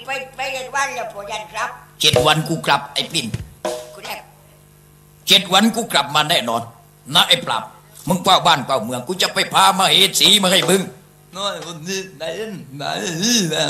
ไป7 วันแล้วพอยันครับ 7 วันกูกลับไอ้ปิ่นคุณแอบ 7 วันกูกลับมาแน่นอนนะไอ้ปราบมึงเฝ้าบ้านเฝ้าเมืองกูจะไปพามาเหสีมาให้มึงน้อยคนนี้ไหนแล้ว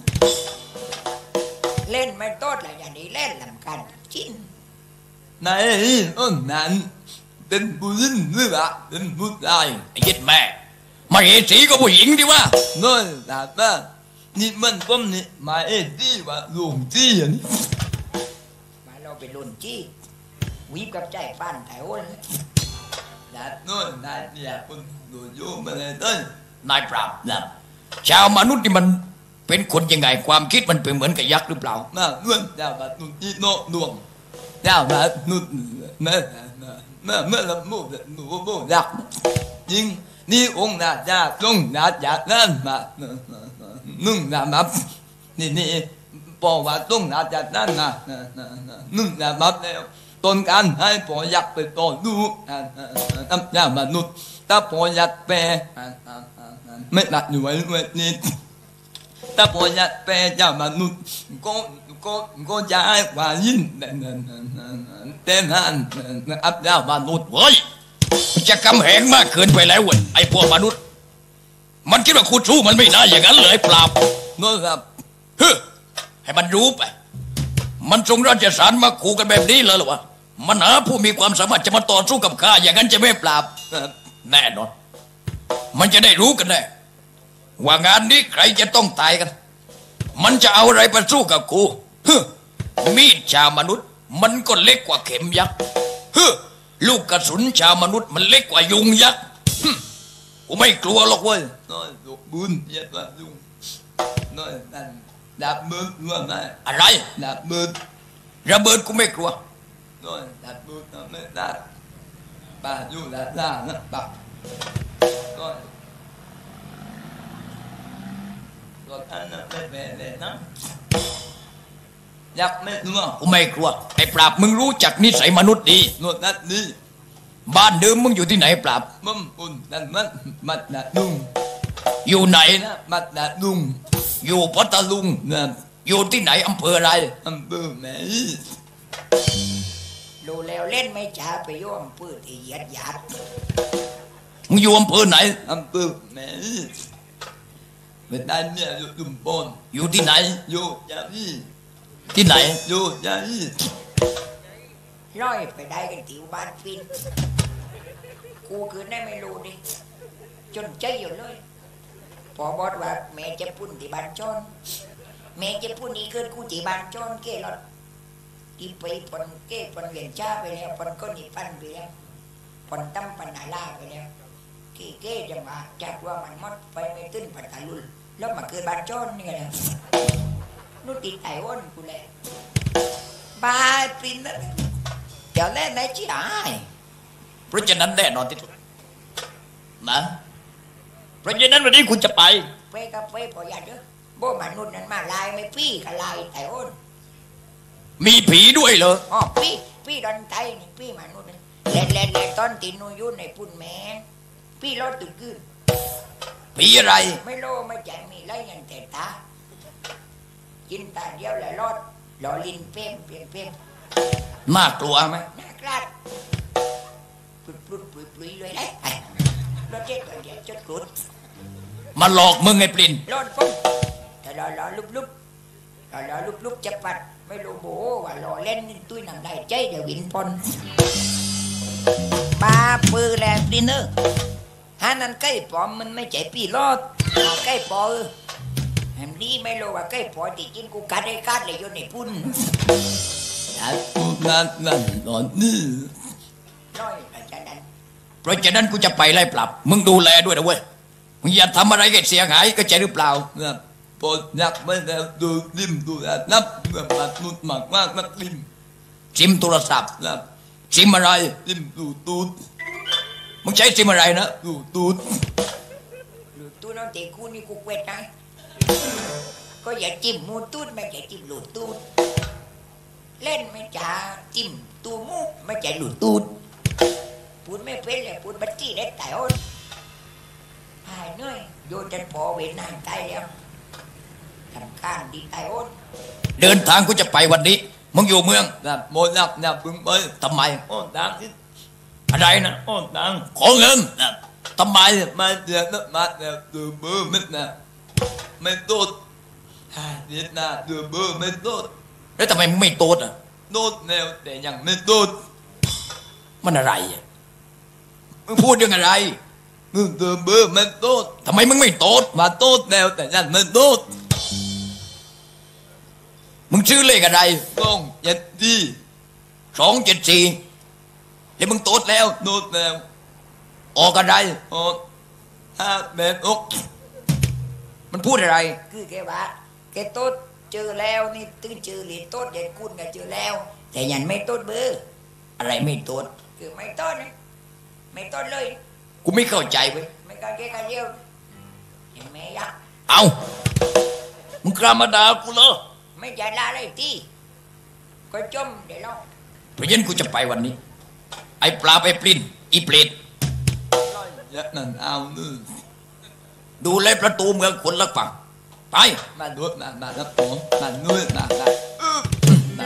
เล่นไม่ต้นอะไรอย่างนี้เล่นลำกันจิ้นไหนนั้นเป็นผู้หญิงหรือเปล่าเป็นผู้ชายไอ้ยึดแม่มาเหสีก็ผู้หญิงดิวะน้อยแต่นี่มันก็นี่มาดีว่าลุงจี้อันนี้มาเราเป็นลุงจี้วิบกับใจปั้นแต่โอ้ยน้อยนายเนี่ยคนดูโยมอะไรต้นนายปราบนะชาวมนุษย์นี่มันเป็นคนยังไงความคิดมันเป็นเหมือนกับยักษ์หรือเปล่าน่าเรื่องดาวบัดนุ่นอีโนดวงดาวบัดนุ่นเมื่อละมุดหนูมุดยักษ์ยิงนี่องค์นาจาทรงนาจานั่นมานึ่งนาบับนี่บอกว่าต้องนาจานั่นนะนึ่งนาบับแล้วต้นการให้ปอยักษ์ไปต่อดูตั้งยามนุษย์ถ้าปอยักษ์แปรไม่หนักอยู่ไว้นี่ถ้าปอยักษ์แปรยามนุษย์ก็จะให้กว่ายิ่งเต้นหันอับยามนุษย์เฮ้ยจะกำแหงมากเกินไปแล้วเว้ยไอ้พวกมนุษย์มันคิดว่าคุณสู้มันไม่ได้อย่างนั้นเลยปราบน้อยครับให้มันรู้ไปมันทรงราชสารมาขู่กันแบบนี้เลยหรอวะมันหาผู้มีความสามารถจะมาต่อสู้กับข้าอย่างนั้นจะไม่ปราบแน่นอนมันจะได้รู้กันแน่ว่างานนี้ใครจะต้องตายกันมันจะเอาอะไรไปสู้กับกูมีดชาวมนุษย์มันก็เล็กกว่าเข็มยักษ์ลูกกระสุนชาวมนุษย์มันเล็กกว่ายุงยักษ์กูไม่กลัวหรอกเว้ยน้อยลูกบุญเยอะกว่ายุงน้อยนั่นดับมือร่วงไหมอะไรดับมือระเบิดกูไม่กลัวน้อยดับมือไม่ได้ป่าอยู่ดับล่านะป่าน้อยรถอันนั้นไม่เป็นเลยนะยักษ์ไม่รู้กูไม่กลัวไอ้ปราบมึงรู้จักนิสัยมนุษย์ดีนวดนัดนี้บ้านเดิมมึงอยู่ที่ไหนปราบมึงอุ่นนั่นมัดนาดุงอยู่ไหนนะมัดนาดุงอยู่พัทลุงนะอยู่ที่ไหนอำเภออะไรอำเภอแม่ดูแล้วเล่นไม่จ้าไปโยมปื้ดที่ยัดมึงอยู่อำเภอไหนอำเภอแม่เป็นได้เนี่ยอยู่ดุมปนอยู่ที่ไหนอยู่ยาวีที่ไหนอยู่ยาวีร้อยไปได้กันติวบ้านฟินกูคืนได้ไม่รู้ดิจนใจอยู่เลยพอบอสว่าแม่จะพุ่นที่บ้านจอนแม่จะพุ่นนี้เกินกูที่บ้านจอนเกลอดที่ไปปนเก้ปนเหรียญจ้าไปแล้วปนก้นอีปันไปแล้วปนตั้มปันนาลาไปแล้วเก้จะมาจัดว่ามันมดไปไม่ตื้นปันตาลุลแล้วมาเกิดบ้านจอนนี่ไงนะนู่นติดไอ้อ้นกูเลยบ้าฟินนะเดี๋ยวเล่นไหนจี้หายเพราะฉะนั้นแน่นอนที่สุดนะเพราะฉะนั้นวันนี้คุณจะไปกับไปพอยัดเด้อโบมนุษย์นั้นมาลายไม่พี่กับลายไอ้อ้นมีผีด้วยเหรออ๋อพี่ดอนไทยนี่พี่มนุษย์เล่นตอนตีนูยุ่นในปุ่นแม่พี่รถตื่นขึ้นผีอะไรไม่รู้ไม่ใจมีไรยันแต่ตากินตาเดียวแล้วรถหล่อลินเป้มเปลี่ยนเป้มน่ากลัวไหมน่ากลัวปลุยเลยได้รถเจ็ดตัวเดียวจดกรุดมาหลอกมึงไงปลินรถปุ๊บแต่รอลุบจะปัดไม่รู้โบว่าหล่อเล่นตุ้ยหนังได้ใจเดี๋ยววินพลปลาปือแลปลินเนอร์ฮานั่นใกล้ปอมมันไม่ใจปีรอดใกล้ปอแฮมดีไม่รู้ว่าใกล้ปอที่จริงกูกัดได้กัดเลยอยู่ในพุ่นนั่นนอนนี่ร้อยอาจารย์เพราะฉะนั้นกูจะไปไล่ปรับมึงดูแลด้วยนะเว้ยมึงอย่าทำอะไรให้เสียหายก็ใจหรือเปล่านะปอดยักไม่แล้วดูริมดูนับเมื่อมานุดมากมากนักริมซิมโทรศัพท์นะซิมอะไรริมดูตูดมึงใช้ซิมอะไรนะดูตูดน้องเตะกูนี่กูเวทนะก็อย่าจิ้มมูตูดไม่ใช่จิ้มหลุดตูดเล่นไม่จ่าจิ้มตัวมูไม่ใช่หลุดตูดพูดไม่เป็นเลยพูดบัตจี้ได้แต่อ้นหายเหนื่อยโยนจนพอเวทนานตายแล้วรำคาญดีตายโอนเดินทางกูจะไปวันนี้มึงอยู่เมืองแบบโมนับนับพึ่งไปทำไมโอ้ตังที่อะไรนะโอ้ตังขอเงินนะทำไมมาเดือดมาเดือดดูเบอร์ไม่นะไม่โดดเดือดนะดูเบอร์ไม่โดดแล้วทำไมมึงไม่โตดอ่ะโดดแนวแต่ยังไม่โดดมันอะไรอ่ะมึงพูดเรื่องอะไรดูเบอร์ไม่โดดทำไมมึงไม่โตดมาโดดแนวแต่ยังไม่โดดมึงชื่อเลขอะไรต้องยัดดี 274แล้วมึงโตดแล้วโดดแนวออกอะไรโอ้5 8 6 มันพูดอะไรคือแกว่าแกโต๊ดเจอแล้วนี่ตึงเจอเหรียญโต๊ดเด็กคุณก็เจอแล้ว แต่ยันไม่โต๊ดเบอร์อะไรไม่โตดคือไม่โต๊ดนะไม่โต๊ดเลยกูไม่เข้าใจเว้ยไม่ก็แกก็เยี่ยวเห็นไหมยักษ์เอามึงกล้ามาด่ากูเหรอไม่ใจลาเลยที่ก็จมเดี๋ยวลองเพราะฉะนั้นกูจะไปวันนี้ ไอ้ปลาไปปลิ้นอีเปรตยัดนั่นเอานู่นดูแลประตูเมืองคนละฝั่งไปมาโดดมาแล้วผมมานู่นมาได้มา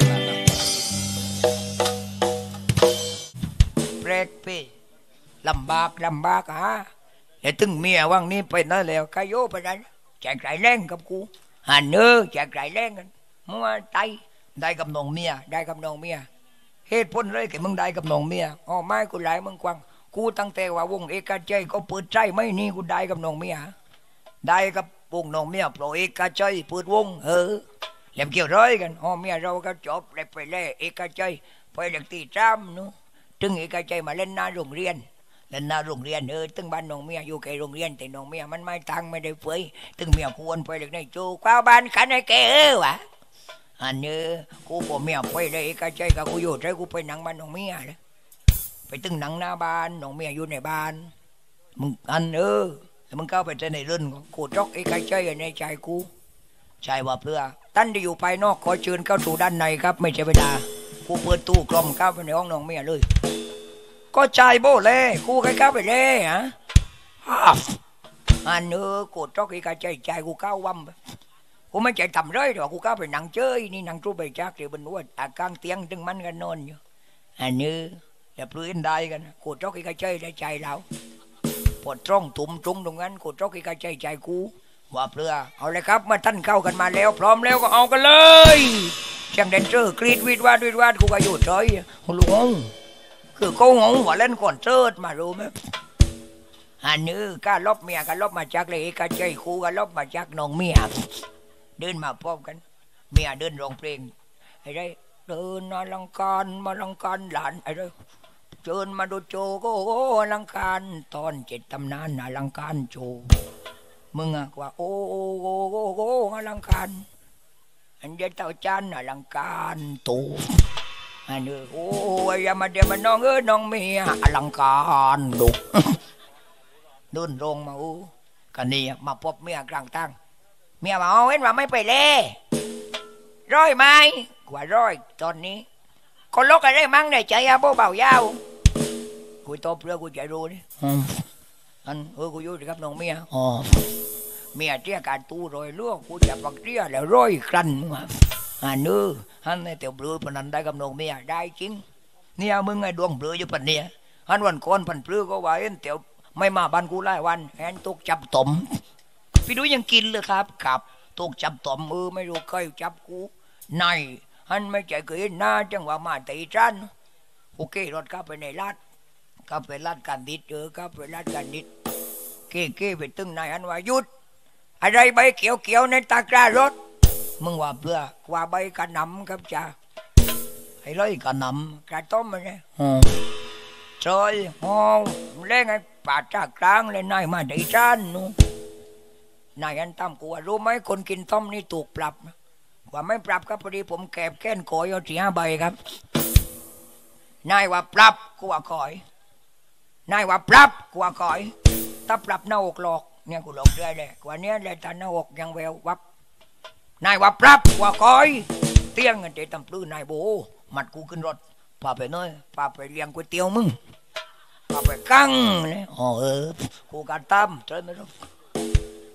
เปรกพี่ลำบากฮะเดี๋ยวตึงเมียว่างนี้ไปนั่นแล้วกายโยไปนั้นแจกไก่แรงกับกูหันเนื้อแจกไก่แรงกันมัวไตได้กับน้องเมียได้กับน้องเมียเหตุผลเลยแกมึงได้กับน้องเมียอ๋อไม่กูหลายมึงกวางกูตั้งแต่ว่าวงเอกใจก็เปิดใจไม่นี่กูได้กับน้องเมียได้กับวงน้องเมียโปรเอกใจเปิดวงเล่มเกี่ยวร้อยกันอ๋อเมียเราก็จบเลยไปเล่เอกใจไปเด็กตีจ้ำนู้ตึงเอกใจมาเล่นหน้าโรงเรียนเล่นหน้าโรงเรียนตึงบ้านน้องเมียอยู่ใกล้โรงเรียนแต่น้องเมียมันไม่ตังไม่ได้เฟยตึงเมียควรไปเด็กในจูกว้าบ้านขันไอ้แกวะอันนี้กูพ่อเมียไปเลยเอกใจกับกูอยู่ใจกูไปนั่งบ้านน้องเมียเลยไปตึงหนังหน้าบ้านน้องเมียอยู่ในบ้านมึงอันมึงเข้าไปในเรื่องกูจอกเอกใจในใจกูใช่ว่าเพื่อท่านที่อยู่ภายนอกขอเชิญเข้าสู่ด้านในครับไม่ใช่เวลากูเปิดตู้กลมเข้าไปในห้องน้องเมียเลยก็ใจโบเล่กูใครเข้าไปเล่ฮะอันกูจอกเอกใจกูเข้าวัมกูไม่ใจต่ำเลยแต่ว่ากูเข้าไปนั่งเจยนี่นั่งตู้ใบจักเดี๋ยวบนหัวอากลางเตียงตึงมันกันนอนอยู่อันนี้อย่าปลื้มได้กันกูจอกเอกใจได้ใจเราปวดตรงตุ่มตรงตรงนั้นกูจอกเอกใจกูว่าเปลือเอาเลยครับมาท่านเข้ากันมาแล้วพร้อมแล้วก็เอากันเลยเชียงแดนเจอร์กรีดวิดวาดกูก็อยู่เฉยลุงคือเขางงว่าเล่นก่อนเจิดมารู้ไหมอันนี้ก็ลบเมียก็ลบมาจากเลยก็ใจคู่ก็ลบมาจากน้องเมียเดินมาพร้อมกันเมียเดินร้องเพลงไอ้ได้เดินอลังการมาลังการหลานไอ้ได้เชิญมาดูโจก็อลังการตอน7 ตำนานอลังการโจมึงอะว่าโอ้อลังการอันเดียวเต่าจันอลังการตูอันนี้โอ้ยอย่ามาเดี๋ยวมาน้องน้องเมียอลังการดุเดินลงมากันนี่มาพบเมียกลางตั้งเมียบอกเว้นว่าไม่ไปเล่ร้อยไหมกว่าร้อยตอนนี้คนลกอะไรมั่งในใจอาโบเบายาวกูตบเรือกูใจรู้นี่อันกูอยู่กับน้องเมียเมียเตี้ยการตู้รอยลวกกูจะปักเตี้ยแล้วร้อยครันมาอันนี้อันนี้เตียวเปลือยปนันได้กับน้องเมียได้จริงเนี่ยมึงไอ้ดวงเปลือยอยู่ปันเนี่ยอันวันก่อนปันเปลือยก็ว่าเอ็นเตียวไม่มาบ้านกูหลายวันแอนตุกจับตมพี่ดูยังกินเลยครับกับตุกจับตมไม่รู้ใครจับกูในอันไม่ใจเคยหน้าจังว่ามาตีจันโอเครถเข้าไปในลาดเข้าไปลาดกันดิดเข้าไปลาดกันดิดเก้ไปตึงนายอันว่าหยุดอะไรใบเขียวในตากร้ารถมึงว่าเปลือกว่าใบกระหน่ำครับจ้าไอ้ร้อยกระหน่ำกระต้มมันเนี่ยจอยเล่นไงป่าจากกลางเลยนายมาได้จานนู้นายอันตั้มกูว่ารู้ไหมคนกินต้มนี่ถูกปรับว่าไม่ปรับครับพอดีผมแก็บแก้นโกยเอา4-5 ใบครับนายว่าปรับกูว่าคอยนายว่าปรับกูว่าคอยถ้าปรับหน้าอกหลอกเนี่ยกูหลอกได้เลยกว่านี้เลยตาหน้าอกยังแวววับนายว่าปรับกูว่าคอยเตี้ยงเงินเตะตำปลื้นายโบมัดกูขึ้นรถพาไปน้อยพาไปเลี้ยงก๋วยเตี๋ยวมึงพาไปกั้งเลยกูการตั้มเจอไหมลูกพ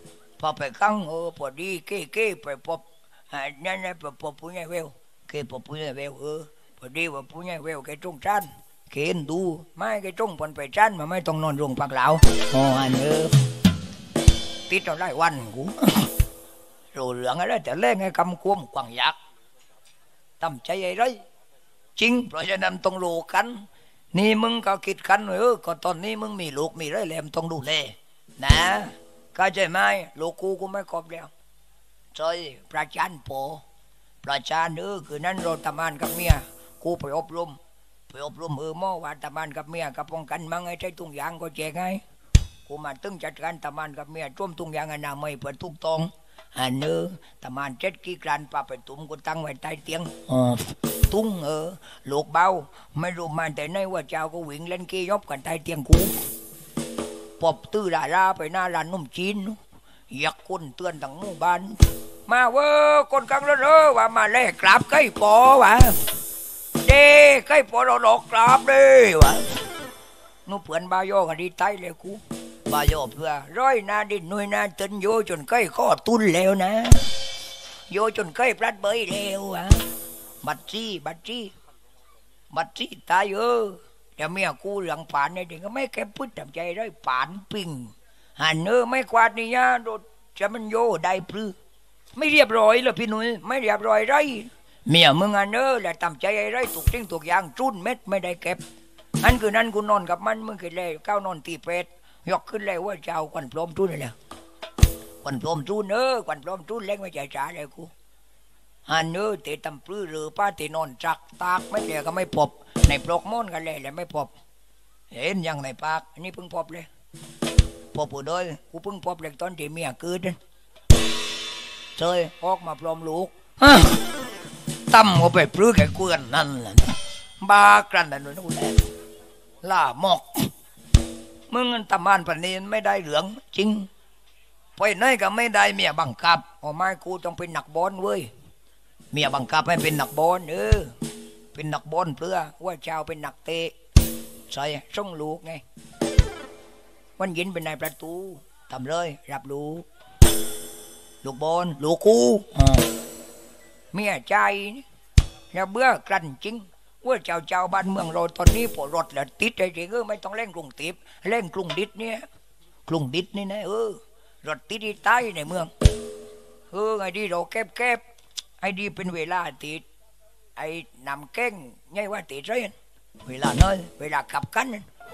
พอไปกั้งพอดีเก้ไปพบนั่นไปพบผู้ใหญ่เวลเก้พบผู้ใหญ่เวลพอดีว่าผู้ใหญ่เวลแกจงจันเข็นดูไม่แกจงผลไปจันมาไม่ต้องนอนโรงพักเหลาอันติดเอาได้วันกูรู้เรื่องอะไรแต่เล่นไงคำควมกวางยักษ์ตั้มใจไอ้ไรจริงเพราะฉะนั้นต้องรู้กันนี่มึงก็คิดกันก็ตอนนี้มึงมีลูกมีไรแหลมต้องดูแลนะก็ใช่ไหมลูกกูไม่ครบแล้วใช่ประจานโปประจานคือนั้นเราทำงานกับเมียกูไปอบรมหม้อว่าทำงานกับเมียกับป้องกันมั่งไอ้ใช้ตุ้งยางก็แจกไงกูมาตึงจัดการทำงานกับเมียจ้วมตุ้งยางนาไม่เปิดทุกตองอันทำงานเจ็ดกี่กรันปาไปตุ้มกูตั้งไว้ใต้เตียงตุ้งลูกเบาไม่รู้มาแต่ในว่าเจ้าก็วิ่งเล่นกี้ยบกันใต้เตียงกูปอบตื้อดาราไปหน้าร้านนุ่มจีนอยากคนเตือนทั้งหมู่บ้านมาคนกลางแล้วว่ามาแลกกราบใกล้ปอวะเด้ใกล้ปอเราหลอกกราบเด้วะนู่เพื่อนบาโยกันดีใต้เลยกูบาโยเพื่อร้อยนาดินนุยนาตึนโยจนใกล้ข้อตุนแล้วนะโยจนใกล้พลัดเบยแล้ววะบัดจี้ตายแต่เมียกูหลังป่านเนี่ยเด็กก็ไม่แค่พูดทำใจได้ป่านปิงหันไม่กวาดนี่ยะโดดจะมันโยได้พลื้ไม่เรียบร้อยเลยพี่นุ้ยไม่เรียบร้อยไรเมียมึงแหละทำใจไรถูกทิ้งถูกยางจุนเม็ดไม่ได้เก็บอันคือนั้นกูนอนกับมันมึงขึ้นเลยก้าวนอนตีเป็ดยกขึ้นเลยว่าเจ้าควันพรมจุนเลยควันพรมจุนควันพรมจุนเล็กไม่ใจจ๋าเลยกูอันเตะตำปลื้อหรือป้าเตะนอนจักตากไม่เดียก็ไม่พบในปลอกม้อนกันเลยไม่พบเห็นยังในปากอันนี้เพิ่งพบเลยพบผู้โดยกูเพิ่งพบเลยตอนที่เมียเกิดเจยออกมาพร้อมลูกตั้มก็ไปปลื้อแก่เกลือนนั่นแหละบ้ากรันนั่นนู่นแหละล่าหมอกมึงตำมานปนีนไม่ได้เหลืองจริงไปไหนก็ไม่ได้เมียบังคับไม่กูต้องเป็นนักบอลเว้ยเมียบังคับให้เป็นนักบอลเป็นนักบอลเพื่อว่าเจ้าเป็นนักเตะใส่ส่งลูกไงวันยินเป็นนายประตูทำเลยรับลูกบอลลูกกูเมียใจเนี่ยเบื่อกลั่นจริงว่าเจ้าบ้านเมืองเราตอนนี้ปวดรถแล้วติดใจจริงไม่ต้องเล่นกรุงติบเล่นกรุงดิษเนี่ยกรุงดิษนี่นะรถติดที่ใต้ในเมืองไอ้ดีเราแคบไอ้ดีเป็นเวลาติดไอ้นำเก้งไงว่าติดไรเวลาน้อยเวลาขับกัน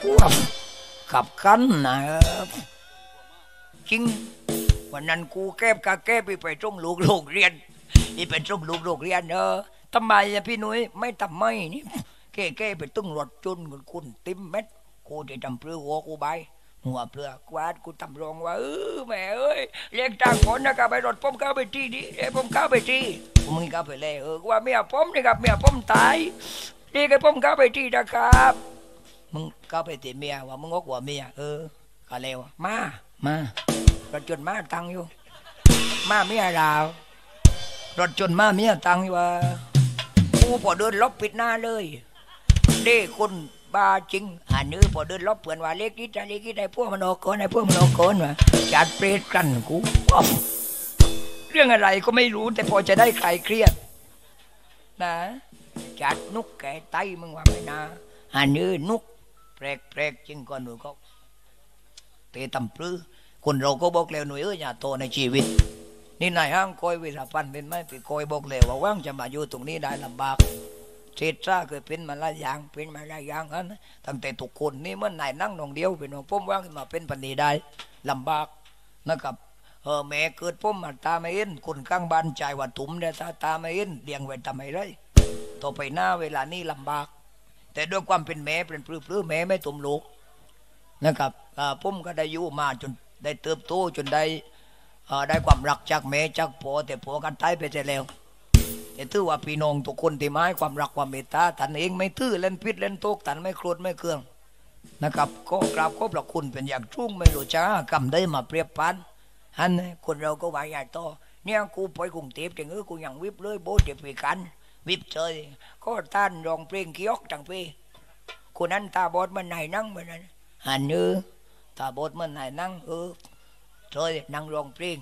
นะจริงวันนั้นกูแก้ไปตรงลูกโรงเรียนนี่เป็นตรงลูกโรงเรียนทำไมพี่นุ้ยไม่ทำไม่นี่แก้ไปตึ้งรถจนคุณติ้มเม็ดกูจะทำเปลือกหัวกูใบหัวเปลือกกวาดกูทำรองว่าแม่เอ้ยเรียกจ้างคนนะครับไปรถผมเข้าไปที่นี่ผมเข้าไปที่มึงเข้าไปเลยว่าเมียผมนี่ครับเมียผมตายนี่ก็ผมเข้าไปที่นะครับมึงเข้าไปที่เมียว่ามึงก็กลัวเมียก็เลวมารถจนมาตังอยู่มาเมียดาวรถจนมาเมียตังอยู่ว่ากูพอเดินลบปิดหน้าเลยเด้คนบ้าจริงพอเดินลบเปลือนว่าเล็กนิดได้พวกมันออกก่อนว่าจัดเปรตกันกูเรื่องอะไรก็ไม่รู้แต่พอจะได้ใครเครียดนะจัดนุกแก่ไตมึงว่าไม่นานุกแปลกจริงก่อนหนูก็เตะตำปลื้อคนเราก็บอกแล้วหนูอย่าโตในชีวิตนี่นายห้างคอยเวลาปันเป็นไหมไปคอยบอกแล้วว่าว่างจะมาอยู่ตรงนี้ได้ลำบากเศษซาเคยเป็นมาหลายอย่างนั้นตั้งแต่ทุกคนนี่เมื่อนายนั่งนองเดียวเป็นของผมว่างมาเป็นปันนี้ได้ลำบากนะครับแม่เกิดผมมาตาไม่เห็นคนข้างบ้านใจว่าถุ่มเนี่ยตาไม่เห็นเลี้ยงไว้ทำไมไรต่อไปหน้าเวลานี้ลำบากแต่ด้วยความเป็นแม่เป็นปลื้มแม่ไม่ตุ่มลูกนะครับผมก็ได้อยู่มาจนได้เติบโตจนได้ความรักจากแม่จากพ่อแต่พ่อกันตายไปแล้วแต่ถือว่าพี่น้องทุกคนที่มาให้ความรักความเมตตาท่านเองไม่ตื้อเล่นพิษเล่นโตกท่านไม่โกรธไม่เคืองนะครับก็กราบขอบพระคุณเป็นอย่างชุ่งไม่รู้จะกำได้มาเปรียบพันอันคนเราก็ว่าใหญ่โตเนี่ยกูไปกรุงเทพจังกูยังวิบเลยโบเจ็บไปกันวิบเจยก็ท่านร้องเพลงกิยกจังพี่คนนั้นตาบอดมันไหนนั่งมันนั้นตาบอดมันไหนนั่งเจยนั่งร้องเพลง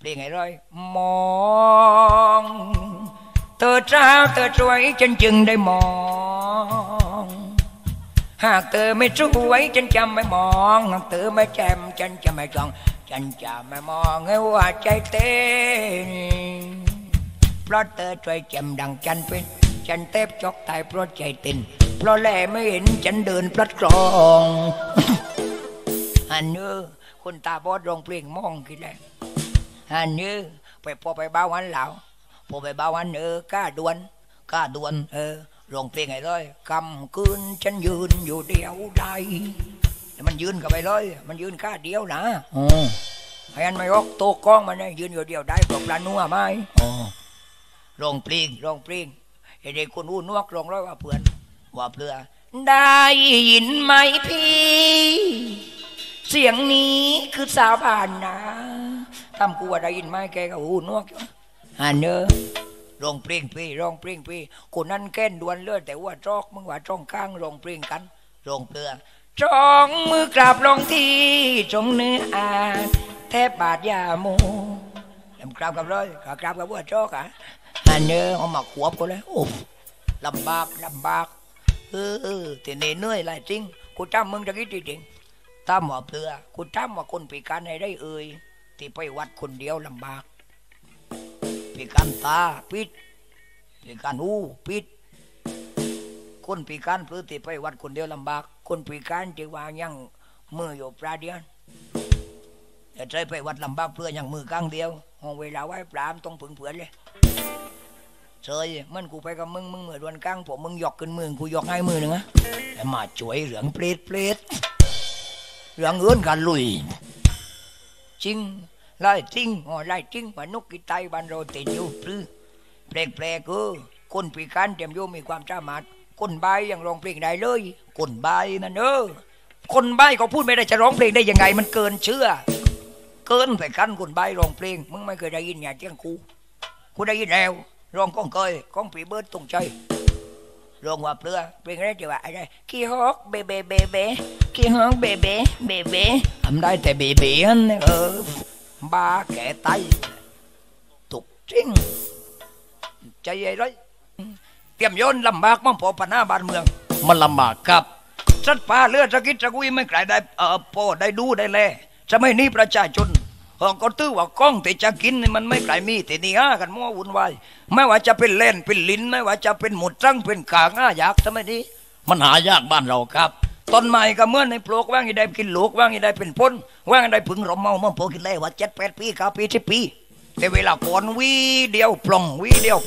เพลงไงร้อยมองเธอเจ้าเธอสวยฉันจึงได้มองหากเธอไม่สวยฉันจะไม่มองหากเธอไม่แจ่มฉันจะไม่จ้องฉันจะไม่มองให้ว่าใจเต้นเพราะเธอสวยแจ่มดังจันเป็นฉันเทบจอกตายเพราะใจเต้นเพราะแลไม่เห็นฉันเดินพลัดกรอง อันนี้คนตาบอดร้องเพลงมองกี่แหละอันนี้ไปพอไปบ้าวันเหล่าพอไปบ้าวันก้าดวนร้องเพลงไงเลยกำคืนฉันยืนอยู่เดียวได้มันยืนกับไปเลยมันยืนก้าเดียวนะให้อันไม่ออกโตกล้องมันยืนอยู่เดียวได้ปลอกปลาหนัวไหมร้องเพลงไอ้เด็กคนอู้นวกร้องร้อยว่าเพื่อนว่าเพื่อได้ยินไหมพี่เสียงนี้คือสาวบ้านนะทำกูว่าได้ยินไหมแกก็หูนวกอันเนอร้องเพลงพี่คนนั้นแก้นดวนเลือดแต่ว่าจอกมึงว่าจ้องข้างร้องเพลงกันร้องเปลือจ้องมือกราบลงที่จงเนื้ออาแทบบาดยาโมกราบกับเลยกราบกับว่าจอกอันเนอเอามาขวบก็แล้วโอ้ลำบากแต่เหนื่อยหลายจริงกูจำมึงจะคิดจริงตามว่าเพื่อกูจำว่าคนพิการให้ได้ที่ไปวัดคนเดียวลำบากพิการตาปิดพิการหูปิดคนพิการเพื่อที่ไปวัดคนเดียวลำบากคนพิการที่ว่ายังมืออยู่ปลาเดียวแต่ใจไปวัดลำบากเพื่อยังมือข้างเดียวห้องเวลาไหว้ปลามต้องผึ่งเผื่อเลยเฉยมันกูไปกับมึงเหมือนวันกลางผมมึงหยอกขึ้นมือกูหยอกให้มือหนึ่งอะแต่มาช่วยเหลืองเปรตเหลืองเอื้อนกันลุยจริงไล่จริงมันนกกิไตบันโรติดอยู่ปลื้แปลกคนพิการเต็มโยมีความสามารถคนใบยังร้องเพลงได้เลยคนใบนั่นคนใบเขาพูดไม่ได้จะร้องเพลงได้ยังไงมันเกินเชื่อเกินไปกันคนใบร้องเพลงมึงไม่เคยได้ยินอย่างเจ้ากูได้ยินแล้วร้องก้องเคยก้องปีเบิร์ดตรงใจร้องว่าเปลือเพลงแรกจะว่าอะไรขี้ฮอกเบขี้ฮอกเบทำได้แต่เบนั่นบ้าแก่ไตตุกจริงใจใหญ่เลยเตรียมโยนลำบากมั่งพอปัญหาบ้านเมืองมันลำบากครับสัตว์ป่าเลือดสกิดสกุยไม่ไกลได้พอได้ดูได้แลจะไม่นี้ประชาชนก็ตื้อว่ากล้องแต่จะกินมันไม่ไกลมีแต่นี่กันมั่ววุ่นวายไม่ว่าจะเป็นเล่นเป็นลิ้นไม่ว่าจะเป็นหมุดจังเป็นกางอยากทำไมนี้มันหายากบ้านเราครับต้นไม้ก็เหมือนในปลูกว่างยังได้กินลูกว่างยังได้เป็นพ้นว่างยังได้ผึ่งรมเมาเมื่อพอกินเลยว่า7-8 ปี9 ปี10 ปีแต่เวลาก่อนวีเดียวปลง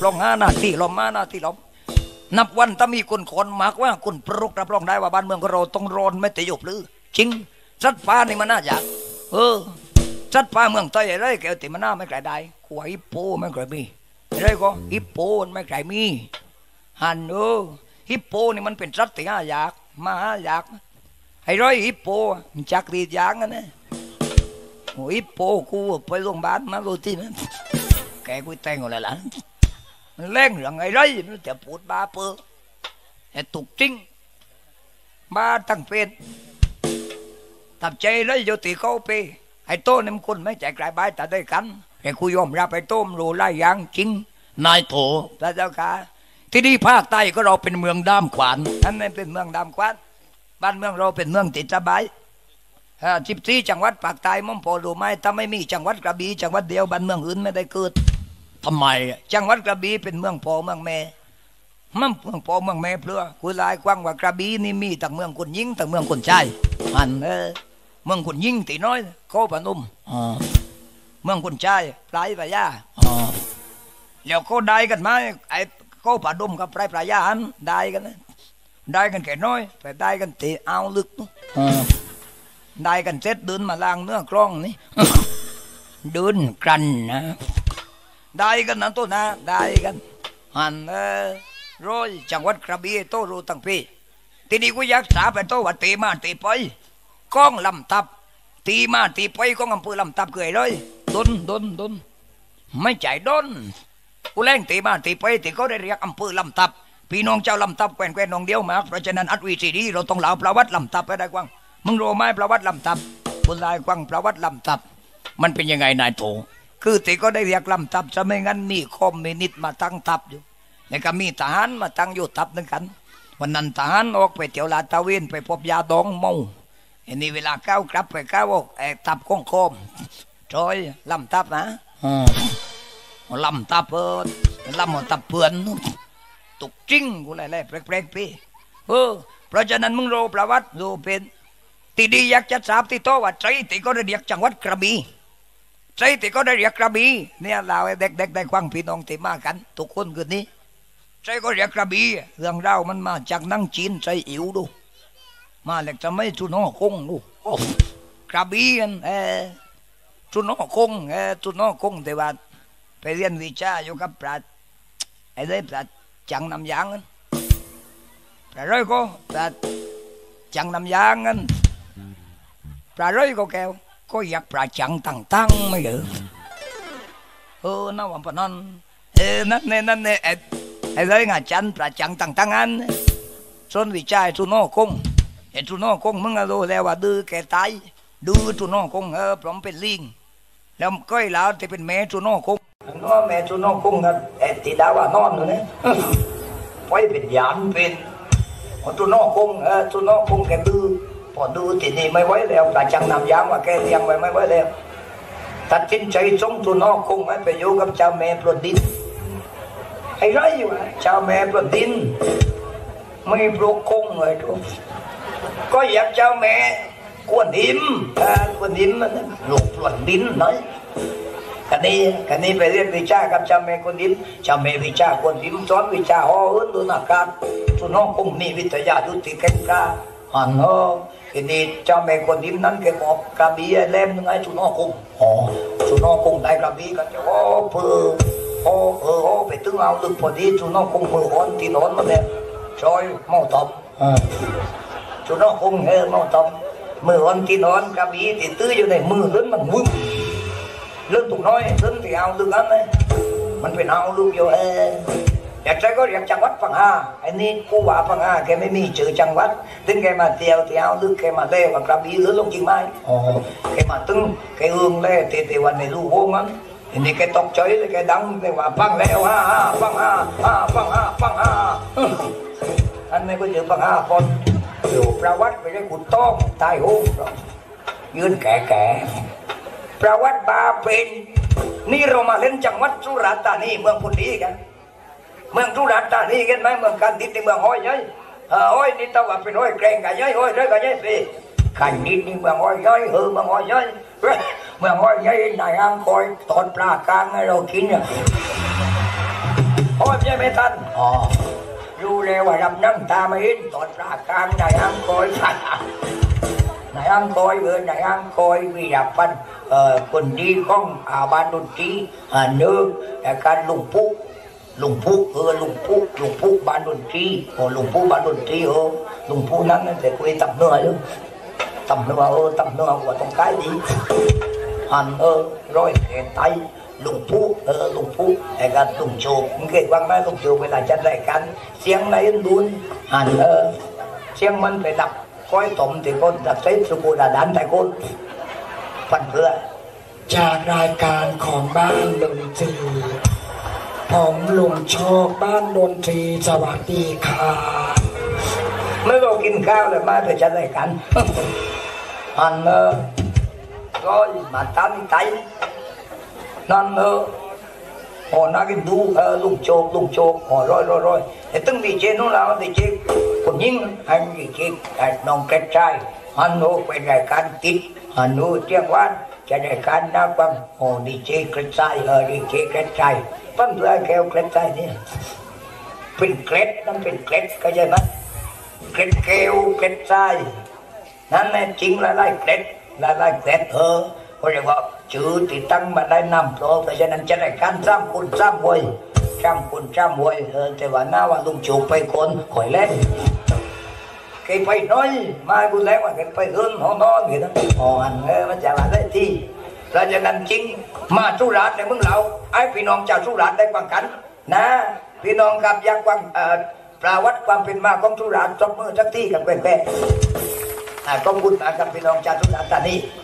5 นาทีลม5 นาทีลมนับวันถ้ามีคนมากว่าคนปลุกรับรองได้ว่าบ้านเมืองของเราต้องร้อนไม่แต่หยบหรือจริงสัตว์ป่านี่มันน่าอยากสัตว์ป่าเมืองไทยอะไรแกติมันน่าไม่ไกลได้ขวายฮิปโปไม่ไกลมีอะไรก็ฮิปโปไม่ไกลมีฮันฮิปโปนี่มันเป็นสัตว์ที่น่าอยากมาอยากไอ้ร้อยฮิปโปมันจักรีดยางกันนะฮิปโปกูไปโรงพยาบาลมาโรตีนะแกกูแต่งอะไรล่ะมันแรงหลังไอ้ร้อยมันจะพูดบ้าเปอไอ้ตุกจริงบ้าตั้งเป็นตับใจเลยโยติเขาไปไอ้โต้นี่มันคนไม่ใจกลายบ้าแต่ได้กันไอ้กูยอมรับไอ้โต้มรู้ไล่ยางจริงนายโถพระเจ้าค่ะที่นี่ภาคใต้ก็เราเป็นเมืองด้ามขวานอันนี้เป็นเมืองด้ามขวานบ้านเมืองเราเป็นเมืองติดสบาย14 จังหวัดภาคใต้มั่งพอรู้ไหมถ้าไม่มีจังหวัดกระบี่จังหวัดเดียวบ้านเมืองอื่นไม่ได้เกิดทำไมจังหวัดกระบี่เป็นเมืองพ่อเมืองแม่มันเมืองพ่อเมืองแม่เปลือคุยลายกว้างว่ากระบี่นี่มีแต่เมืองคนยิงแต่เมืองคนชายมันเมืองคนยิงตีน้อยเขาปนุ่มเมืองคนชายปลายปลายาแล้วเขาได้กันไหมไอ้เขาปนุ่มกับปลายาอันได้กันแค่น้อยแต่ได้กันตีเอาลึกได้กันเสร็จเดินมาล้างเนื้อกล้องนี่เดินกันนะได้กันนะตัวนะได้กันฮันร้อยจังหวัดกระบี่โตรู้ตั้งปีทีนี้กูอยากสาไปโตว่าตีมาตีไปก้องลำตับตีมาตีไปก้องอำเภอลำตับเกยเลยดนไม่ใจดนกูแรงตีมาตีไปตีเขาได้เรียกอำเภอลำตับพี่น้องเจ้าลำตับแกวนน้องเดียวมากเพราะฉะนั้นอัดวีซีดีเราต้องเล่าประวัติลำตับไปได้กว้างมึงรู้ไหมประวัติลำตับคุณลายกว้างประวัติลำตับมันเป็นยังไงนายโถคือตีก็ได้เรียกลำทับจะไม่งั้นมีคอมมินิสต์มาตั้งทับอยู่แล้วก็มีทหารมาตั้งอยู่ทับนึงกันวันนั้นทหารออกไปเที่ยวลาดตระเวนไปพบยาดองเมาอันนี้เวลาก้าวกลับไปก้าวออกทับก้องคอมจอยลำทับนะลำทับลำทับเพื่อนตุกจริงกูเลยแปลกๆพี่เพราะฉะนั้นมึงรู้ประวัติรู้เป็นตีดีอยากจะทราบที่โตว่าใจตีก็ได้เรียกจังหวัดกระบี่ใจตีก็ได้เรียกกระบี่เนี่ยเราเด็กๆได้ควังพี่น้องที่มากันทุกคนคืนนี้ใจก็เรียกกระบี่เรื่องราวมันมาจากนั่งจีนใจอิ๋วดูมาเล็กจะไม่จุนห่อคงดูกระบี่กันจุนห่อคงจุนห่อคงแต่ว่าไปเรียนวิชาอยู่กับปราชญ์ไอ้ได้ปราชญ์จังนำยางกันปราร้อยก็ปราชญ์จังนำยางกันปลาร้อยก็แก้วก็อยากปลาจังตั้งไม่เหรอน่าว่าปนนั่นเนี่ยไอ้เลยงาจันปลาจังตั้งอันส่วนวิจัยทุนโนคงไอ้ทุนโนคงมึงก็รู้แล้วว่าดื้อแกตายดื้อทุนโนคงพร้อมเป็นลิงแล้วก้อยแล้วที่เป็นแม่ทุนโนคงน้องแม่ทุนโนคงกันไอ้ที่ดาว่านอนอยู่เนี่ยไว้เป็นยานเป็นทุนโนคงทุนโนคงแกดื้อพอดูที่นี่ไม่ไหวแล้วแต่จังนำยางว่าแกเลี้ยงไว้ไม่ไหวแล้วตัดสินใจส่งทุนนอกคงไปอยู่กับเจ้าแม่ปลดดินไอ้ไรอยู่เจ้าแม่ปลดดินไม่ปลุกคงเลยทุกก็อยากเจ้าแม่กวนดิมมันลูกปลดดินหน่อยกันนี้ไปเรียนวิชากับเจ้าแม่กวนดิมเจ้าแม่วิชากวนดิมสอนวิชาห่ออื่นดูนักการทุนนอกคงมีวิทยาดุติแก่กล้าทีนี้เจ้าแม่คนดิมนั้นแกบอกกระบี่เล่มยังไงสุนทรคงสุนทรคงได้กระบี่กันจะเพื่อไปตึงเอาลึกพอดีสุนทรคงมืออ่อนที่นอนมาเนี่ยจอยเมาตบสุนทรคงเมาตบมืออ่อนที่นอนกระบี่ที่ตื้ออยู่ในมือล้นมันมึงล้นตุกน้อยล้นที่เอาลึกนั้นเลยมันเป็นเอาลูกอยู่อยากใช้ก็อยากจังหวัดพังงาไอ้นี่กูว่าพังงาแกไม่มีชื่อจังหวัดตึงแกมาเที่ยวหรือแกมาเล่กับกระบี่หรือลงจริงไหมแกมาตึงแกเอื้องเล่เตวันในลูกวงนั้นไอ้นี่แกตกใจเลยแกดังแต่ว่าพังแล้วพังงาอันนี้ก็เจอพังงาคนอยู่ประวัติไปได้ขุดต้องตายโหงยืนแก่ประวัติบาเป็นนี่เรามาเล่นจังหวัดสุราษฎร์ธานีเมืองพุทธีกันเมืองสุราษฎร์ธานีกันไหมเมืองกันดิษฐ์ในเมืองห้อยยัยห้อยนี่ต้องว่าเป็นห้อยแกรงกันยัยห้อยด้วยกันยัยสิกันดิษฐ์ในเมืองห้อยยัยเมืองห้อยยัยเมืองห้อยยัยนายอังคอยตอนปลากลางให้เรากินเนี่ยห้อยยัยไม่ทันรู้เลยว่ารับน้ำตาไม่เห็นตอนปลากลางนายอังคอยทันนายอังคอยนายอังคอยวิราพันคนดีของบ้านดนตรีเนื้อการลุงปุ๊ลุงปุ๊บ้านดนตรีลุงปุ๊บ้านดนตรีลุงปุ๊นั้นแต่คุยตับเนื้ออยู่ตับเนื้อว่าต้องใกล้ดีหันร้อยแขนไตลุงปุ๊ไอ้การลุงโจกมึงเกิดว่างไหมลุงโจกเวลาจัดรายการเสียงไหนดุนหันเสียงมันไปดับก้อยตมที่คนดับเซ็ตสุกุดาดันแต่คนพันเพื่อจากรายการของบ้านดนตรีผมลุงโชคบ้านดนตรีสวัสดีค่ะไม่ต้องกินข้าวเลยมาไปจัดรายการหันก็มาตั้งใจนั่นนักกินดูลุงโจกร้อยไอ้ตึ้งดีเจนู้นแล้วดีเจคนยิ่งอันดีเจน้องแกระจายหันเป็นรายการติดหันเที่ยงวันจะรายการนักบังดีเจกระจายดีเจกระจายปั้นเรือแก้วกระจายนี่เป็นเกล็ดนั่นเป็นเกล็ดก็ใช่ไหมเกล็ดแก้วเกล็ดจายนั่นแหละจริงละลายเกล็ดเขาเรียกว่าชื่อที่ตั้งมาได้นำเพราะฉะนั้นจะได้การสร้างคนสร้างวยแต่ว่าหน้าว่าลุงจูไปคนข่อยเล่นแกไปน้อยมาบุญแล้วว่าแกไปเดินห้องนอนอย่างนั้นอันมันจะมาได้ที่เพราะฉะนั้นจริงมาสุราษฎร์ในเมืองเราไอ้พี่น้องชาวสุราษฎร์ได้ฟังกันนะพี่น้องกับอยากฟังประวัติความเป็นมาของสุราษฎร์จบมือสักที่กันแปะๆขอบคุณกับพี่น้องชาวสุราษฎร์ธานี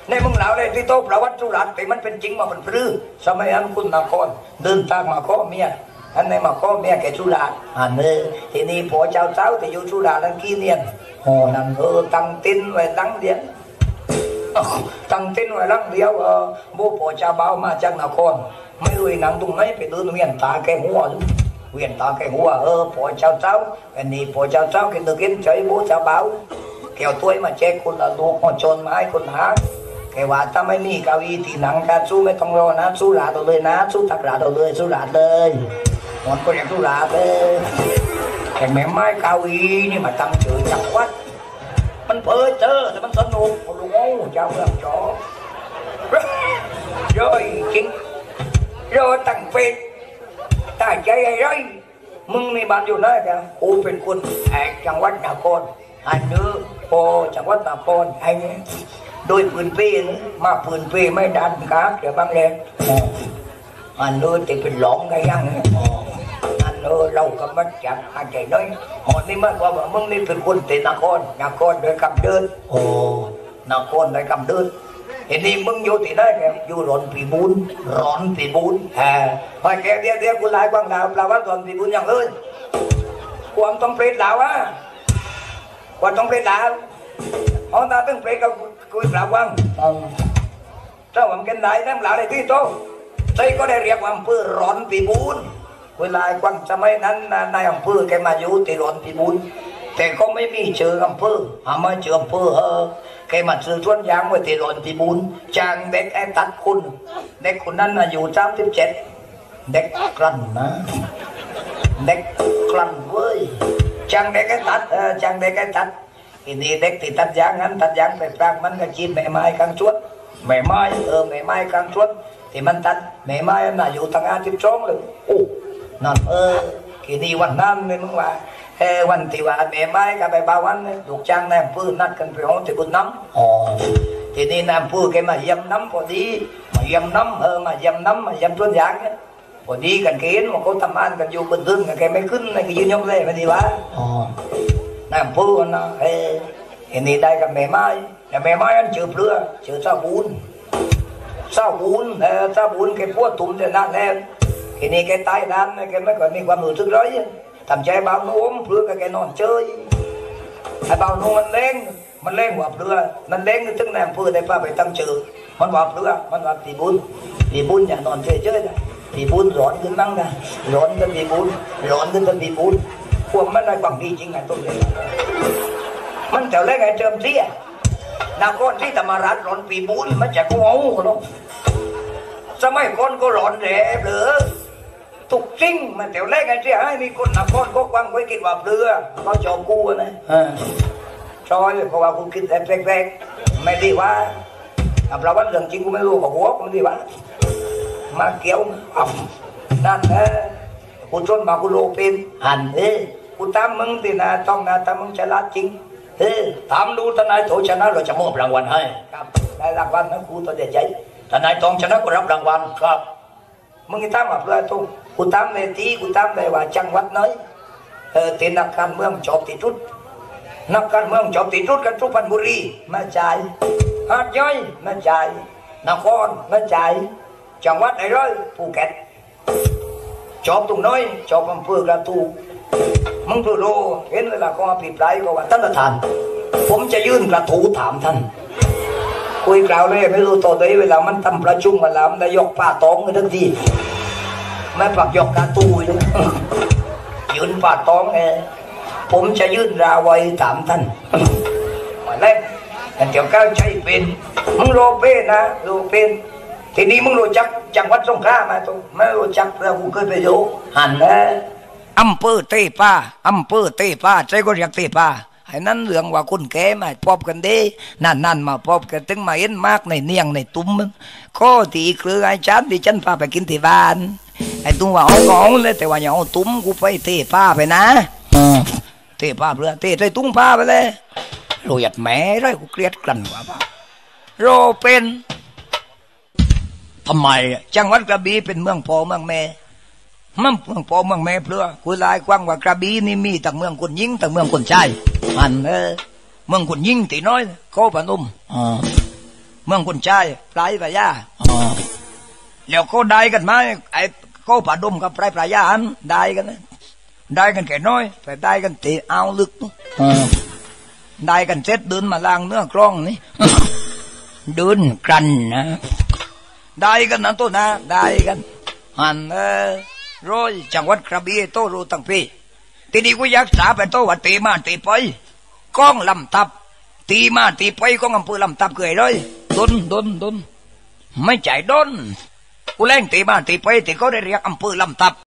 ในมึงเหล่าเลยที่โต๊ะประวัติสุราษฎร์แต่มันเป็นจริงมาเป็นปลื้อสมัยนั้นคุณนครเดินทางมาข้อเมียอันในมาข้อเมียแกสุราษฎร์ทีนี้พอเจ้าที่อยู่สุราษฎร์นั้นกี่เนียนนั่นตั้งติ้นไว้หลังเดียวตั้งติ้นไว้หลังเดียวโบพอเจ้าเบามาจากนครไม่รู้หนังตรงไหนไปเดินเวียนตาแกหัวเวียนตาแกหัวพอเจ้าอันนี้พอเจ้าแกเดินกินใจโบเจ้าเบาแกวตัวมาแจกคนละลูกมาชนมาให้คนหาแกว่าถ้าไม่มีเก้าอี้ที่หนังการสู้ไม่ต้องรอนะสู้หลาตัวเลยนะสู้ตักหลาตัวเลยสู้หลาเลยมันก็อยากสู้หลาเลยแข่งแม่ไม้เก้าอี้นี่มาตั้งชื่อจังหวัดมันเพ้อเจอแต่มันสนุกโอ้โหเจ้าเมืองจอrồi chính rồiตั้งเป็นตายใจไอ้ไรมึงในบ้านอยู่ไหนกันกูเป็นคนแห่งจังหวัดนครอันนี้พอจังหวัดนครไอ้เนี่ยโดยปืนเป้มาปืนเป้ไม่ดันครับเดี๋ยวบางแรงอันนี้จะเป็นหลงไงยังอันนี้เราก็มาจับหายใจน้อยนี่มันว่ามึงนี่เป็นคนที่นครโดยกำเดินนครโดยกำเดินเห็นนี่มึงอยู่ที่ไหนแกอยู่ร้อนปีบุญพอแกเดี๋ยวกูไล่กวางดาวปลาว่าร้อนปีบุญอย่างเลยความต้องเปรตดาวความต้องเปรตดาวตาต้องเปรตกับกูปลากวางเจ้าผมกันได้ทั้งหลายในที่โตใช่ก็ได้เรียกว่าอำเภอร้อนปีบุญเวลากวางสมัยนั้นนายอำเภอแกมาอยู่ที่ร้อนปีบุญแต่ก็ไม่มีเจออำเภอไม่เจออำเภอแกมาซื้อชวนยางไว้ที่ร้อนปีบุญจางเด็กไอ้ตัดคุณเด็กคนนั้นอยู่37เด็กกลั่นนะเด็กกลั่นเว้ยจางเด็กไอ้ตัดทีนี้เด็กที่ตัดยางนั้นตัดยางไปปรางมันก็จีนแม่ไม้กลางชวนแม่ไม้กลางชวนที่มันตัดแม่ไม้น่ะอยู่ทาง52เลยโอ้นั่นทีนี้วันนั้นเลยมึงว่าวันที่ว่าแม่ไม้กับไปบ่าวันลูกจ้างนายอำเภอนัดกันไปห้องที่บุญน้ำทีนี้นายอำเภอแกมาเยี่ยมน้ำพอดีมาเยี่ยมน้ำมาเยี่ยมต้นยางพอดีกันเกณฑ์ว่าเขาทำงานกันอยู่บนตึ้งแกไม่ขึ้นแกยืนยกเลยไม่ดีวะนายอำเภอนะทีนี้ได้กับแม่ไม้แต่แม่ไม้นั้นเจอเปลือกเจอซาบูนแกพวดตุ่มเดือดนั่นแล้วทีนี้แกตายด้านแกไม่ค่อยมีความรู้สึกร้อยทำใจเบาโน้มเปลือกแกนอนเฉยไอ้เบาโน้มมันเล่งกว่าเปลือกมันเล่งถึงแนมเพื่อได้ป้าไปตั้งชื่อมันว่าเปลือกมันว่าปีบุญอย่านอนเฉยปีบุญร้อนขึ้นนั่งนะร้อนขึ้นปีบุญพวกมันได้ความดีจริงไงต้นเลยมันแต่เล่งไงเจิมเสียนครที่ธรรมราชร้อนปีบุญมันจะกูเอาหรอกสมัยก่อนก็ร้อนแร่หรือตุกจริงมันเดี๋ยวแรกไอ้ที่ให้มีคนนครก็กว้างไว้กินว่าเปลือก็จอกูนะชอยเพราะว่ากูกินแต่แปลกๆไม่ดีว่าเราว่าเรื่องจริงกูไม่รู้กับหัวกูไม่ดีว่ามาเกี่ยวนั่นนะกูจนมากูโลเป็นหันกูตามมึงตีนะต้องนะตามมึงฉลาดจริงถามดูทนายโถชนะเราจะมอบรางวัลให้ครับได้รางวัลนะกูตัวเด็ดใจทนายทองชนะก็รับรางวัลครับมึงตามมาเพื่อตุ้งกูตามในที่กูตามในว่าจังหวัดน้อยตีนักการเมืองจบติดรุดนักการเมืองจบติดรุดกันทุกพันบุรีมาจ่ายหาดย่อยมาจ่ายนครมาจ่ายจังหวัดไหนร้อยภูเก็ตจบตรงน้อยจบอำเภอกระทูมึงเพื่อโลเห็นเวลาก็ผิดไรก็ว่าท่านประธานผมจะยื่นกระทูถามท่านคุยกล่าวเลยไม่รู้ตัวเองเวลามันทำประชุมมาแล้วมันได้ยกป้าตองกันทั้งทีไม่ปักยกกระตูเลยยืนป้าตองผมจะยื่นราไว้ถามท่านมาเล่นแต่เดี๋ยวก้าวใจเป็นมึงโลเป็นนะโลเป็นทีนี้มึงรู้จักจังหวัดสงขลามาตัวไม่รู้จักเรากูเคยไปอยู่หันนะอำเภอเตป้าใจก็เรียกเตป้าไอ้นั่นเรื่องว่าคนแก่มาพบกันดีนั่นมาพบกันถึงมาเห็นมากในเนียงในตุ้มก็ตีคือไอ้ฉันที่ฉันพาไปกินที่บ้านไอ้ตุ้มว่าเอาเลยแต่ว่าอย่าเอาตุ้มกูไปเตป้าไปนะเตป้าเพื่อเตะตุ้มป้าไปเลยโรยแม่ไรกูเกลียดกลั่นว่าโรเป็นทำไมจังหวัดกระบี่เป็นเมืองพ่อเมืองแม่มันเมืองพ่อเมืองแม่เปลือกคุยลายกว้างว่ากระบี่นี่มีแต่เมืองคนยิงแต่เมืองคนชายมันเมืองคนยิงตีน้อยเขาพนมเมืองคุณชายปลายปลายาแล้วเขาได้กันไหมไอ้เขาป่าดมกับปลายปลายาอันได้กันนะได้กันแค่น้อยแต่ได้กันตีเอาลึกได้กันเสร็จเดินมาล้างเนื้อกล้องนี่เดินกันนะได้กันนะตัวนะได้กันอันร้อยจังหวัดกระบี่โตรู้ตั้งปีทีนี้กูอยากสาเป็นโตว่าตีมาตีไปก้องลำตับตีมาตีไปก้องอำเภอลำตับเกยเลยดนไม่ใจดนกูแรงตีมาตีไปตีเขาได้เรียกอำเภอลำตับ